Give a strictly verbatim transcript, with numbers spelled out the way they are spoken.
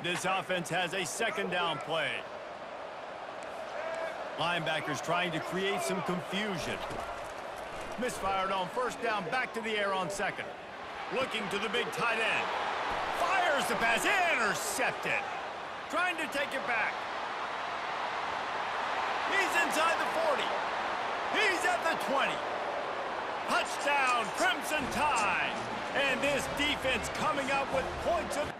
This offense has a second down play. Linebackers trying to create some confusion. Misfired on first down, back to the air on second. Looking to the big tight end. Fires the pass, intercepted. Trying to take it back. He's inside the forty. He's at the twenty. Touchdown, Crimson Tide. And this defense coming up with points of...